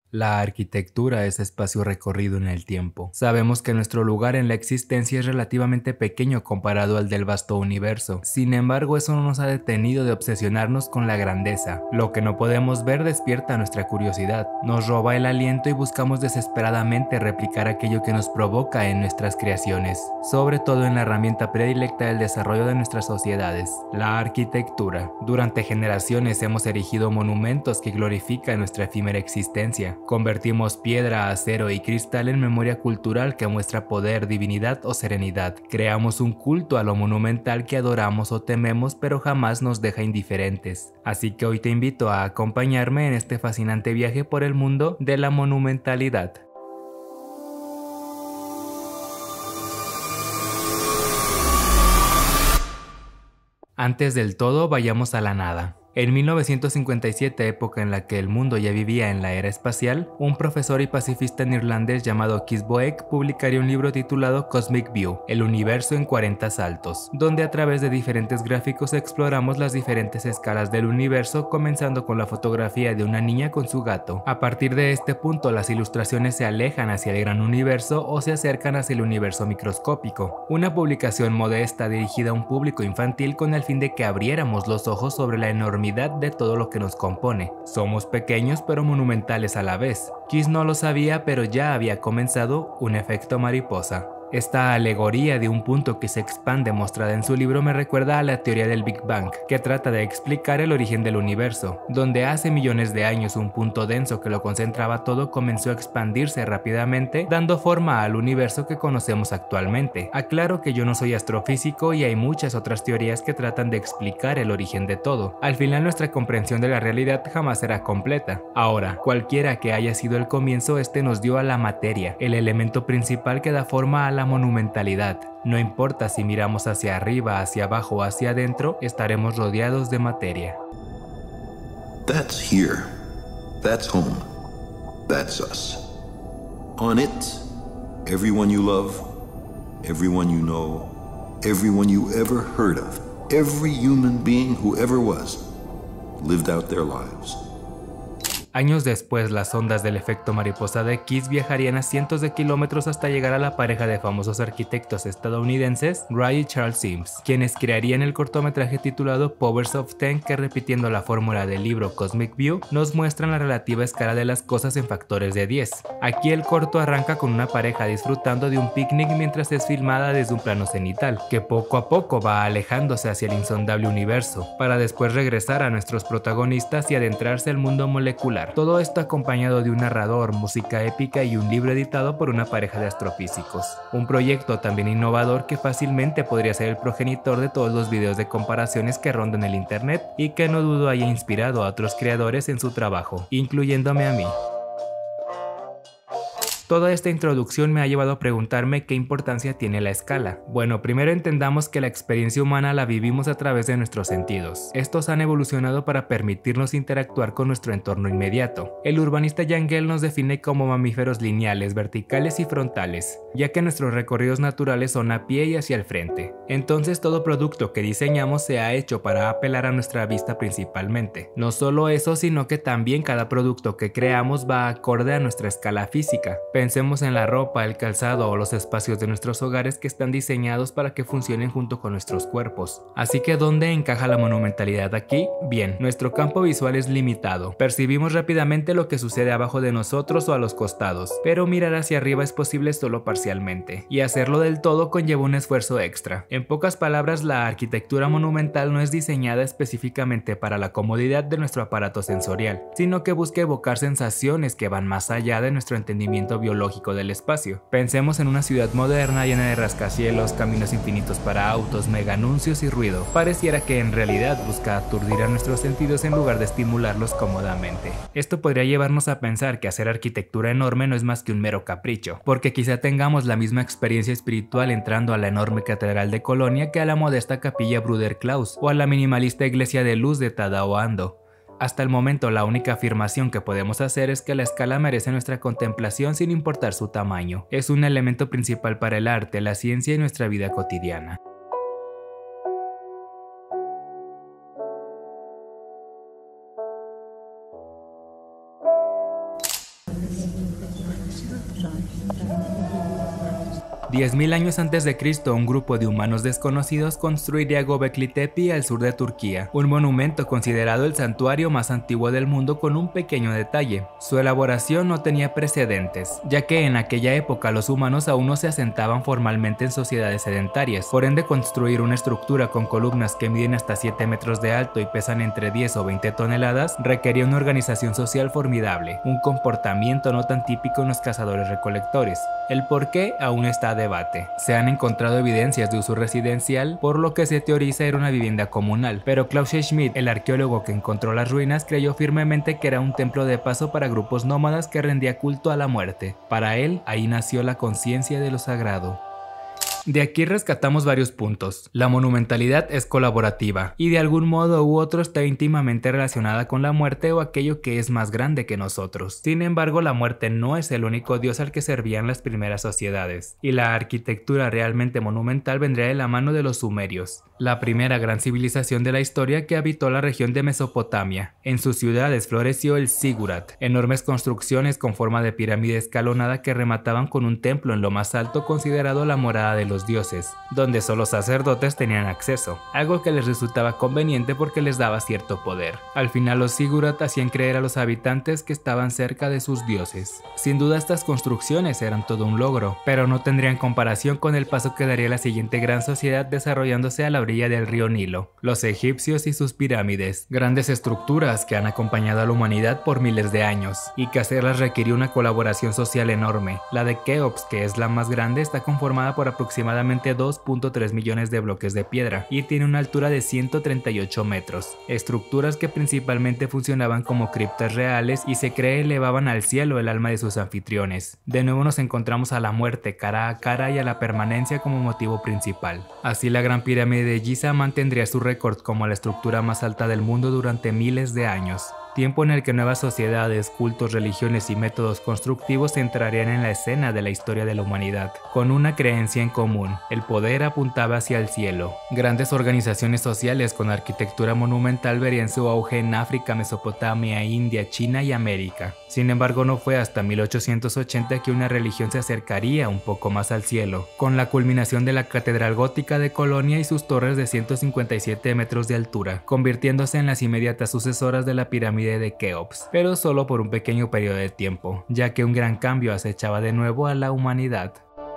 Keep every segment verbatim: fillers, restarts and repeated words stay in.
La arquitectura es espacio recorrido en el tiempo. Sabemos que nuestro lugar en la existencia es relativamente pequeño comparado al del vasto universo. Sin embargo, eso no nos ha detenido de obsesionarnos con la grandeza. Lo que no podemos ver despierta nuestra curiosidad, nos roba el aliento y buscamos desesperadamente replicar aquello que nos provoca en nuestras creaciones, sobre todo en la herramienta predilecta del desarrollo de nuestras sociedades, la arquitectura. Durante generaciones hemos erigido monumentos que glorifican nuestra efímera existencia. Convertimos piedra, acero y cristal en memoria cultural que muestra poder, divinidad o serenidad. Creamos un culto a lo monumental que adoramos o tememos, pero jamás nos deja indiferentes. Así que hoy te invito a acompañarme en este fascinante viaje por el mundo de la monumentalidad. Antes del todo, vayamos a la nada. En mil novecientos cincuenta y siete, época en la que el mundo ya vivía en la era espacial, un profesor y pacifista neerlandés llamado Kees Boek publicaría un libro titulado Cosmic View, el universo en cuarenta saltos, donde a través de diferentes gráficos exploramos las diferentes escalas del universo, comenzando con la fotografía de una niña con su gato. A partir de este punto, las ilustraciones se alejan hacia el gran universo o se acercan hacia el universo microscópico. Una publicación modesta dirigida a un público infantil con el fin de que abriéramos los ojos sobre la enormidad de todo lo que nos compone. Somos pequeños pero monumentales a la vez. Kees no lo sabía, pero ya había comenzado un efecto mariposa. Esta alegoría de un punto que se expande mostrada en su libro me recuerda a la teoría del Big Bang, que trata de explicar el origen del universo, donde hace millones de años un punto denso que lo concentraba todo comenzó a expandirse rápidamente, dando forma al universo que conocemos actualmente. Aclaro que yo no soy astrofísico y hay muchas otras teorías que tratan de explicar el origen de todo. Al final nuestra comprensión de la realidad jamás será completa. Ahora, cualquiera que haya sido el comienzo, este nos dio a la materia, el elemento principal que da forma a la la monumentalidad. No importa si miramos hacia arriba, hacia abajo o hacia adentro, estaremos rodeados de materia. That's here. That's home. That's us. On it, everyone you love, everyone you know, everyone you ever heard of, every human being who ever was, lived out their lives. Años después, las ondas del efecto mariposa de Kees viajarían a cientos de kilómetros hasta llegar a la pareja de famosos arquitectos estadounidenses, Wright y Charles Sims, quienes crearían el cortometraje titulado Powers of Ten, que, repitiendo la fórmula del libro Cosmic View, nos muestran la relativa escala de las cosas en factores de diez. Aquí el corto arranca con una pareja disfrutando de un picnic mientras es filmada desde un plano cenital, que poco a poco va alejándose hacia el insondable universo, para después regresar a nuestros protagonistas y adentrarse al mundo molecular. Todo esto acompañado de un narrador, música épica y un libro editado por una pareja de astrofísicos. Un proyecto también innovador que fácilmente podría ser el progenitor de todos los videos de comparaciones que rondan el internet y que no dudo haya inspirado a otros creadores en su trabajo, incluyéndome a mí. Toda esta introducción me ha llevado a preguntarme qué importancia tiene la escala. Bueno, primero entendamos que la experiencia humana la vivimos a través de nuestros sentidos. Estos han evolucionado para permitirnos interactuar con nuestro entorno inmediato. El urbanista Jan Gehl nos define como mamíferos lineales, verticales y frontales, ya que nuestros recorridos naturales son a pie y hacia el frente. Entonces todo producto que diseñamos se ha hecho para apelar a nuestra vista principalmente. No solo eso, sino que también cada producto que creamos va acorde a nuestra escala física. Pensemos en la ropa, el calzado o los espacios de nuestros hogares que están diseñados para que funcionen junto con nuestros cuerpos. Así que ¿dónde encaja la monumentalidad aquí? Bien, nuestro campo visual es limitado. Percibimos rápidamente lo que sucede abajo de nosotros o a los costados, pero mirar hacia arriba es posible solo parcialmente, y hacerlo del todo conlleva un esfuerzo extra. En pocas palabras, la arquitectura monumental no es diseñada específicamente para la comodidad de nuestro aparato sensorial, sino que busca evocar sensaciones que van más allá de nuestro entendimiento biológico biológico del espacio. Pensemos en una ciudad moderna llena de rascacielos, caminos infinitos para autos, mega anuncios y ruido. Pareciera que en realidad busca aturdir a nuestros sentidos en lugar de estimularlos cómodamente. Esto podría llevarnos a pensar que hacer arquitectura enorme no es más que un mero capricho, porque quizá tengamos la misma experiencia espiritual entrando a la enorme catedral de Colonia que a la modesta capilla Bruder Klaus o a la minimalista iglesia de luz de Tadao Ando. Hasta el momento, la única afirmación que podemos hacer es que la escala merece nuestra contemplación sin importar su tamaño. Es un elemento principal para el arte, la ciencia y nuestra vida cotidiana. diez mil años antes de Cristo, un grupo de humanos desconocidos construiría Göbekli Tepe al sur de Turquía, un monumento considerado el santuario más antiguo del mundo con un pequeño detalle. Su elaboración no tenía precedentes, ya que en aquella época los humanos aún no se asentaban formalmente en sociedades sedentarias. Por ende, construir una estructura con columnas que miden hasta siete metros de alto y pesan entre diez o veinte toneladas requería una organización social formidable, un comportamiento no tan típico en los cazadores-recolectores. El por qué aún está a debate. Se han encontrado evidencias de uso residencial, por lo que se teoriza era una vivienda comunal, pero Klaus Schmidt, el arqueólogo que encontró las ruinas, creyó firmemente que era un templo de paso para grupos nómadas que rendía culto a la muerte. Para él, ahí nació la conciencia de lo sagrado. De aquí rescatamos varios puntos. La monumentalidad es colaborativa y de algún modo u otro está íntimamente relacionada con la muerte o aquello que es más grande que nosotros. Sin embargo, la muerte no es el único dios al que servían las primeras sociedades, y la arquitectura realmente monumental vendría de la mano de los sumerios, la primera gran civilización de la historia que habitó la región de Mesopotamia. En sus ciudades floreció el zigurat, enormes construcciones con forma de pirámide escalonada que remataban con un templo en lo más alto considerado la morada de los dioses, donde solo sacerdotes tenían acceso, algo que les resultaba conveniente porque les daba cierto poder. Al final los zigurat hacían creer a los habitantes que estaban cerca de sus dioses. Sin duda estas construcciones eran todo un logro, pero no tendrían comparación con el paso que daría la siguiente gran sociedad desarrollándose a la orilla del río Nilo, los egipcios y sus pirámides, grandes estructuras que han acompañado a la humanidad por miles de años, y que hacerlas requirió una colaboración social enorme. La de Keops, que es la más grande, está conformada por aproximadamente aproximadamente dos punto tres millones de bloques de piedra y tiene una altura de ciento treinta y ocho metros, estructuras que principalmente funcionaban como criptas reales y se cree elevaban al cielo el alma de sus anfitriones. De nuevo nos encontramos a la muerte cara a cara y a la permanencia como motivo principal. Así la Gran Pirámide de Giza mantendría su récord como la estructura más alta del mundo durante miles de años. Tiempo en el que nuevas sociedades, cultos, religiones y métodos constructivos entrarían en la escena de la historia de la humanidad, con una creencia en común: el poder apuntaba hacia el cielo. Grandes organizaciones sociales con arquitectura monumental verían su auge en África, Mesopotamia, India, China y América. Sin embargo, no fue hasta mil ochocientos ochenta que una religión se acercaría un poco más al cielo, con la culminación de la Catedral Gótica de Colonia y sus torres de ciento cincuenta y siete metros de altura, convirtiéndose en las inmediatas sucesoras de la pirámide de Keops, pero solo por un pequeño periodo de tiempo, ya que un gran cambio acechaba de nuevo a la humanidad.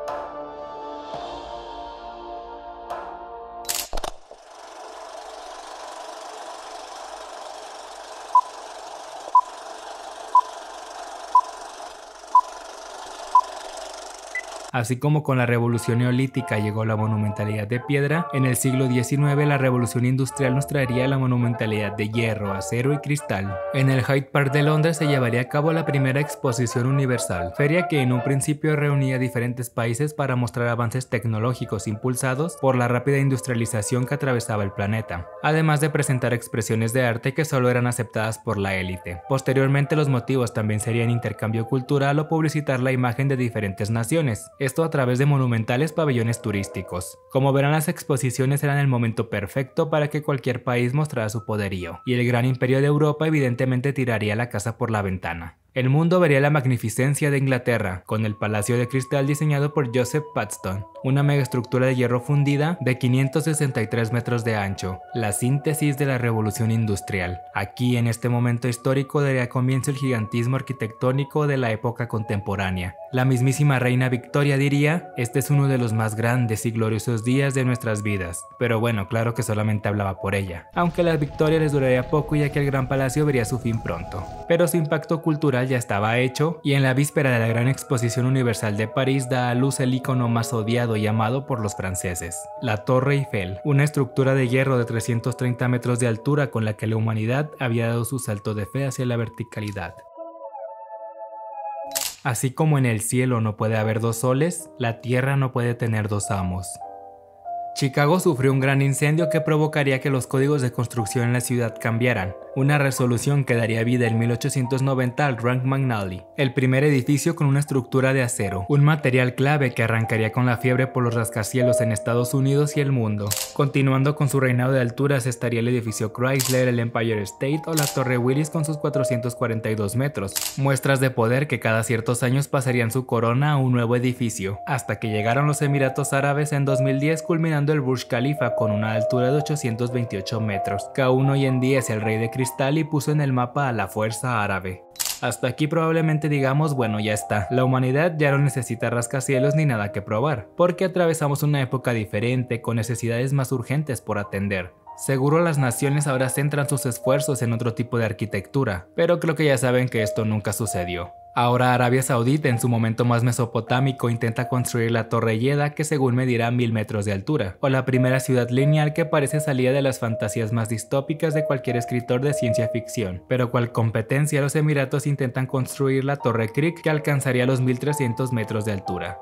Así como con la revolución neolítica llegó la monumentalidad de piedra, en el siglo diecinueve la revolución industrial nos traería la monumentalidad de hierro, acero y cristal. En el Hyde Park de Londres se llevaría a cabo la primera exposición universal, feria que en un principio reunía diferentes países para mostrar avances tecnológicos impulsados por la rápida industrialización que atravesaba el planeta, además de presentar expresiones de arte que solo eran aceptadas por la élite. Posteriormente los motivos también serían intercambio cultural o publicitar la imagen de diferentes naciones, esto a través de monumentales pabellones turísticos. Como verán, las exposiciones eran el momento perfecto para que cualquier país mostrara su poderío, y el gran imperio de Europa evidentemente tiraría la casa por la ventana. El mundo vería la magnificencia de Inglaterra, con el Palacio de Cristal diseñado por Joseph Paxton, una megaestructura de hierro fundida de quinientos sesenta y tres metros de ancho, la síntesis de la revolución industrial. Aquí, en este momento histórico, daría comienzo el gigantismo arquitectónico de la época contemporánea. La mismísima reina Victoria diría: este es uno de los más grandes y gloriosos días de nuestras vidas. Pero bueno, claro que solamente hablaba por ella, aunque la victoria les duraría poco ya que el gran palacio vería su fin pronto. Pero su impacto cultural ya estaba hecho, y en la víspera de la gran exposición universal de París da a luz el icono más odiado y amado por los franceses, la Torre Eiffel, una estructura de hierro de trescientos treinta metros de altura con la que la humanidad había dado su salto de fe hacia la verticalidad. Así como en el cielo no puede haber dos soles, la tierra no puede tener dos amos. Chicago sufrió un gran incendio que provocaría que los códigos de construcción en la ciudad cambiaran. una resolución que daría vida en mil ochocientos noventa al Rank McNally, el primer edificio con una estructura de acero, un material clave que arrancaría con la fiebre por los rascacielos en Estados Unidos y el mundo. Continuando con su reinado de alturas estaría el edificio Chrysler, el Empire State o la Torre Willis con sus cuatrocientos cuarenta y dos metros, muestras de poder que cada ciertos años pasarían su corona a un nuevo edificio, hasta que llegaron los Emiratos Árabes en dos mil diez, culminando el Burj Khalifa con una altura de ochocientos veintiocho metros, que aún hoy en día es el rey de cristal y puso en el mapa a la fuerza árabe. Hasta aquí probablemente digamos, bueno, ya está, la humanidad ya no necesita rascacielos ni nada que probar, porque atravesamos una época diferente con necesidades más urgentes por atender. Seguro las naciones ahora centran sus esfuerzos en otro tipo de arquitectura, pero creo que ya saben que esto nunca sucedió. Ahora Arabia Saudita, en su momento más mesopotámico, intenta construir la Torre Jeddah, que según medirá mil metros de altura, o la primera ciudad lineal que parece salida de las fantasías más distópicas de cualquier escritor de ciencia ficción, pero cual competencia los Emiratos intentan construir la Torre Creek, que alcanzaría los mil trescientos metros de altura.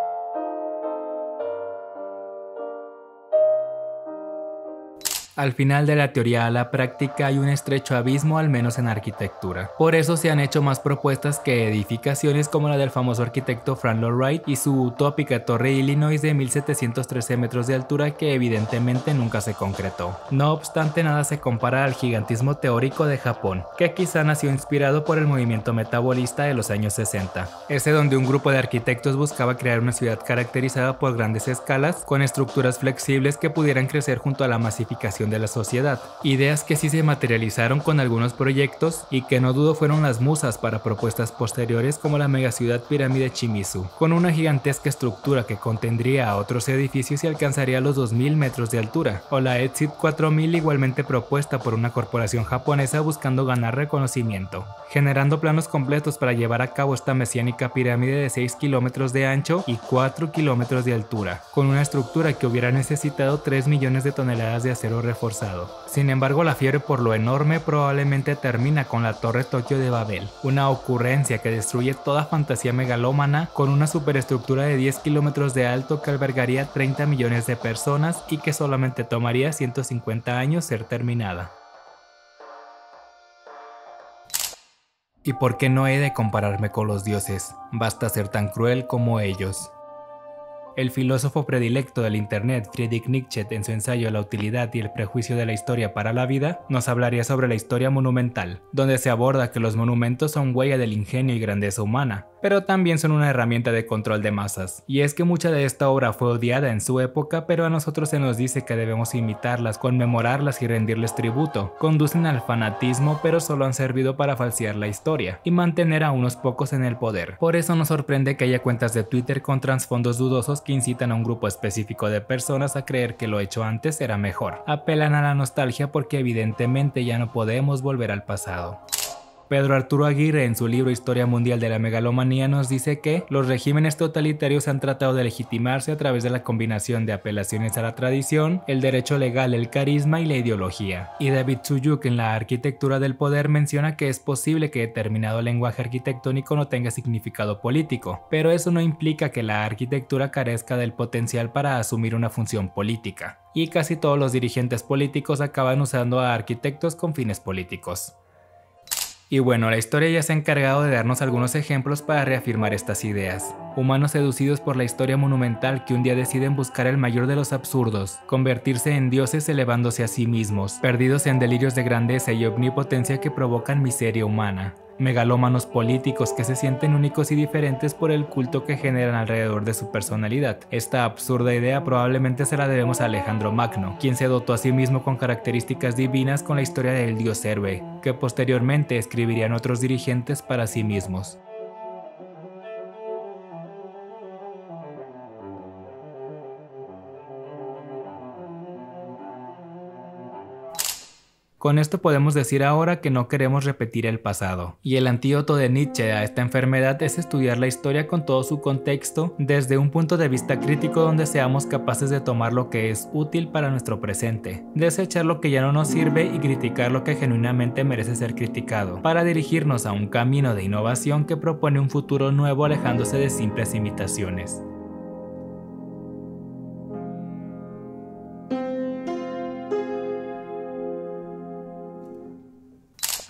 Al final de la teoría a la práctica hay un estrecho abismo, al menos en arquitectura. Por eso se han hecho más propuestas que edificaciones como la del famoso arquitecto Frank Lloyd Wright y su utópica Torre Illinois de mil setecientos trece metros de altura, que evidentemente nunca se concretó. No obstante, nada se compara al gigantismo teórico de Japón, que quizá nació inspirado por el movimiento metabolista de los años sesenta, ese donde un grupo de arquitectos buscaba crear una ciudad caracterizada por grandes escalas, con estructuras flexibles que pudieran crecer junto a la masificación de la sociedad, ideas que sí se materializaron con algunos proyectos y que no dudo fueron las musas para propuestas posteriores como la megaciudad pirámide Shimizu, con una gigantesca estructura que contendría a otros edificios y alcanzaría los dos mil metros de altura, o la Exit cuatro mil, igualmente propuesta por una corporación japonesa buscando ganar reconocimiento, generando planos completos para llevar a cabo esta mesiánica pirámide de seis kilómetros de ancho y cuatro kilómetros de altura, con una estructura que hubiera necesitado tres millones de toneladas de acero reforzado. Sin embargo, la fiebre por lo enorme probablemente termina con la Torre Tokio de Babel, una ocurrencia que destruye toda fantasía megalómana, con una superestructura de diez kilómetros de alto que albergaría treinta millones de personas y que solamente tomaría ciento cincuenta años ser terminada. ¿Y por qué no he de compararme con los dioses? Basta ser tan cruel como ellos. El filósofo predilecto del internet, Friedrich Nietzsche, en su ensayo La utilidad y el prejuicio de la historia para la vida, nos hablaría sobre la historia monumental, donde se aborda que los monumentos son huella del ingenio y grandeza humana, pero también son una herramienta de control de masas. Y es que mucha de esta obra fue odiada en su época, pero a nosotros se nos dice que debemos imitarlas, conmemorarlas y rendirles tributo. Conducen al fanatismo, pero solo han servido para falsear la historia y mantener a unos pocos en el poder. Por eso nos sorprende que haya cuentas de Twitter con trasfondos dudosos que incitan a un grupo específico de personas a creer que lo hecho antes era mejor. Apelan a la nostalgia porque evidentemente ya no podemos volver al pasado. Pedro Arturo Aguirre, en su libro Historia Mundial de la Megalomanía, nos dice que los regímenes totalitarios han tratado de legitimarse a través de la combinación de apelaciones a la tradición, el derecho legal, el carisma y la ideología. Y David Suyuk, en La arquitectura del poder, menciona que es posible que determinado lenguaje arquitectónico no tenga significado político, pero eso no implica que la arquitectura carezca del potencial para asumir una función política. Y casi todos los dirigentes políticos acaban usando a arquitectos con fines políticos. Y bueno, la historia ya se ha encargado de darnos algunos ejemplos para reafirmar estas ideas. Humanos seducidos por la historia monumental que un día deciden buscar el mayor de los absurdos, convertirse en dioses elevándose a sí mismos, perdidos en delirios de grandeza y omnipotencia que provocan miseria humana. Megalómanos políticos que se sienten únicos y diferentes por el culto que generan alrededor de su personalidad. Esta absurda idea probablemente se la debemos a Alejandro Magno, quien se dotó a sí mismo con características divinas con la historia del dios héroe, que posteriormente escribirían otros dirigentes para sí mismos. Con esto podemos decir ahora que no queremos repetir el pasado, y el antídoto de Nietzsche a esta enfermedad es estudiar la historia con todo su contexto desde un punto de vista crítico donde seamos capaces de tomar lo que es útil para nuestro presente, desechar lo que ya no nos sirve y criticar lo que genuinamente merece ser criticado, para dirigirnos a un camino de innovación que propone un futuro nuevo alejándose de simples imitaciones.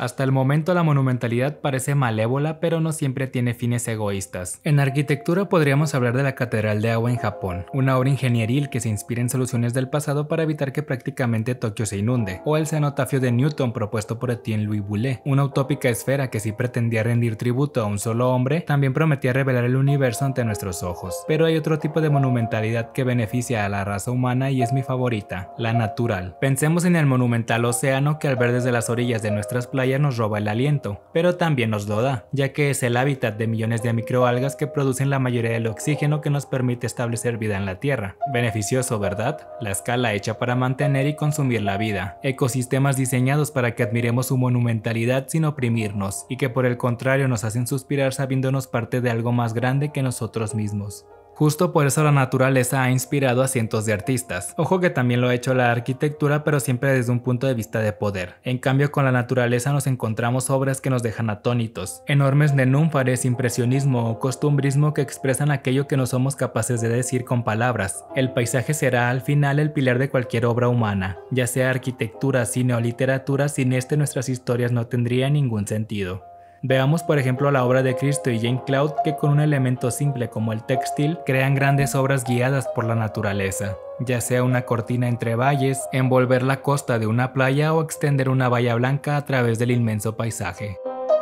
Hasta el momento la monumentalidad parece malévola, pero no siempre tiene fines egoístas. En arquitectura podríamos hablar de la Catedral de Agua en Japón, una obra ingenieril que se inspira en soluciones del pasado para evitar que prácticamente Tokio se inunde, o el cenotafio de Newton propuesto por Etienne Louis Boulle, una utópica esfera que sí pretendía rendir tributo a un solo hombre, también prometía revelar el universo ante nuestros ojos. Pero hay otro tipo de monumentalidad que beneficia a la raza humana y es mi favorita, la natural. Pensemos en el monumental océano que al ver desde las orillas de nuestras playas nos roba el aliento, pero también nos lo da, ya que es el hábitat de millones de microalgas que producen la mayoría del oxígeno que nos permite establecer vida en la Tierra. Beneficioso, ¿verdad? La escala hecha para mantener y consumir la vida. Ecosistemas diseñados para que admiremos su monumentalidad sin oprimirnos, y que por el contrario nos hacen suspirar sabiéndonos parte de algo más grande que nosotros mismos. Justo por eso la naturaleza ha inspirado a cientos de artistas. Ojo que también lo ha hecho la arquitectura, pero siempre desde un punto de vista de poder. En cambio, con la naturaleza nos encontramos obras que nos dejan atónitos. Enormes nenúfares, impresionismo o costumbrismo que expresan aquello que no somos capaces de decir con palabras. El paisaje será al final el pilar de cualquier obra humana. Ya sea arquitectura, cine o literatura, sin este nuestras historias no tendrían ningún sentido. Veamos por ejemplo la obra de Cristo y Jean Claude, que con un elemento simple como el textil crean grandes obras guiadas por la naturaleza, ya sea una cortina entre valles, envolver la costa de una playa o extender una valla blanca a través del inmenso paisaje.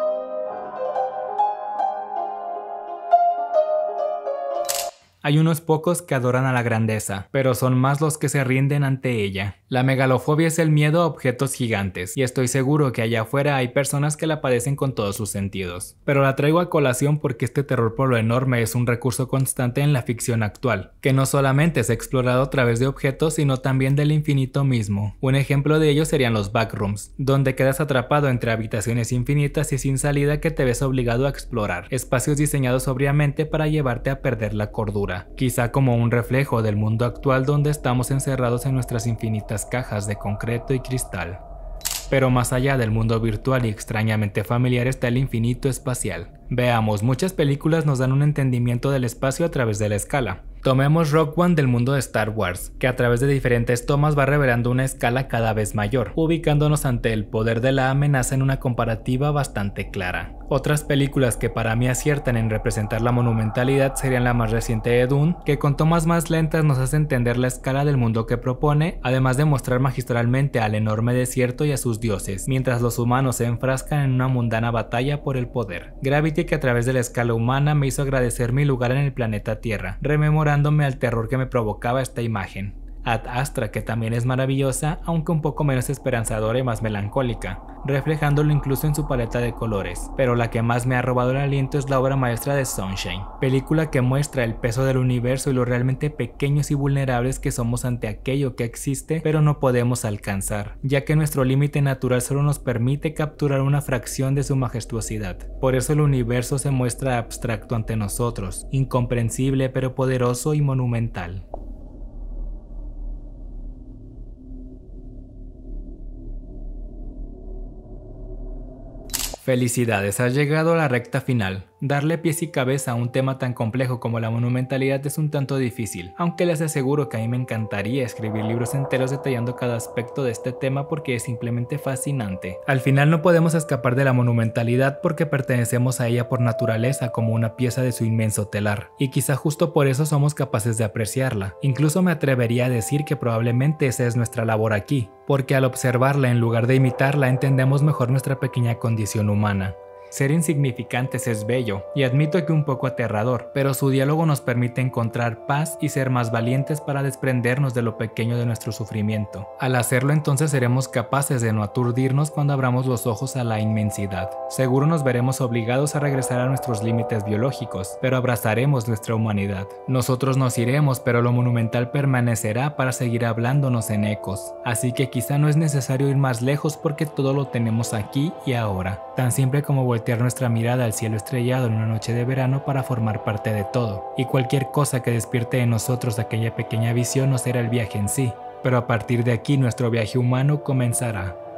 Hay unos pocos que adoran a la grandeza, pero son más los que se rinden ante ella. La megalofobia es el miedo a objetos gigantes, y estoy seguro que allá afuera hay personas que la padecen con todos sus sentidos. Pero la traigo a colación porque este terror por lo enorme es un recurso constante en la ficción actual, que no solamente es explorado a través de objetos, sino también del infinito mismo. Un ejemplo de ello serían los backrooms, donde quedas atrapado entre habitaciones infinitas y sin salida que te ves obligado a explorar, espacios diseñados sobriamente para llevarte a perder la cordura. Quizá como un reflejo del mundo actual donde estamos encerrados en nuestras infinitas cajas de concreto y cristal. Pero más allá del mundo virtual y extrañamente familiar está el infinito espacial. Veamos, muchas películas nos dan un entendimiento del espacio a través de la escala. Tomemos Rogue One del mundo de Star Wars, que a través de diferentes tomas va revelando una escala cada vez mayor, ubicándonos ante el poder de la amenaza en una comparativa bastante clara. Otras películas que para mí aciertan en representar la monumentalidad serían la más reciente de Dune, que con tomas más lentas nos hace entender la escala del mundo que propone, además de mostrar magistralmente al enorme desierto y a sus dioses, mientras los humanos se enfrascan en una mundana batalla por el poder. Gravity, que a través de la escala humana me hizo agradecer mi lugar en el planeta Tierra, rememorándome al terror que me provocaba esta imagen. Ad Astra, que también es maravillosa, aunque un poco menos esperanzadora y más melancólica, reflejándolo incluso en su paleta de colores, pero la que más me ha robado el aliento es la obra maestra de Sunshine, película que muestra el peso del universo y lo realmente pequeños y vulnerables que somos ante aquello que existe pero no podemos alcanzar, ya que nuestro límite natural solo nos permite capturar una fracción de su majestuosidad. Por eso el universo se muestra abstracto ante nosotros, incomprensible pero poderoso y monumental. Felicidades, has llegado a la recta final. Darle pies y cabeza a un tema tan complejo como la monumentalidad es un tanto difícil, aunque les aseguro que a mí me encantaría escribir libros enteros detallando cada aspecto de este tema porque es simplemente fascinante. Al final no podemos escapar de la monumentalidad porque pertenecemos a ella por naturaleza como una pieza de su inmenso telar, y quizá justo por eso somos capaces de apreciarla. Incluso me atrevería a decir que probablemente esa es nuestra labor aquí, porque al observarla en lugar de imitarla entendemos mejor nuestra pequeña condición humana. Ser insignificantes es bello, y admito que un poco aterrador, pero su diálogo nos permite encontrar paz y ser más valientes para desprendernos de lo pequeño de nuestro sufrimiento. Al hacerlo entonces seremos capaces de no aturdirnos cuando abramos los ojos a la inmensidad. Seguro nos veremos obligados a regresar a nuestros límites biológicos, pero abrazaremos nuestra humanidad. Nosotros nos iremos, pero lo monumental permanecerá para seguir hablándonos en ecos. Así que quizá no es necesario ir más lejos porque todo lo tenemos aquí y ahora, tan simple como volver voltear nuestra mirada al cielo estrellado en una noche de verano para formar parte de todo, y cualquier cosa que despierte en nosotros aquella pequeña visión no será el viaje en sí, pero a partir de aquí nuestro viaje humano comenzará.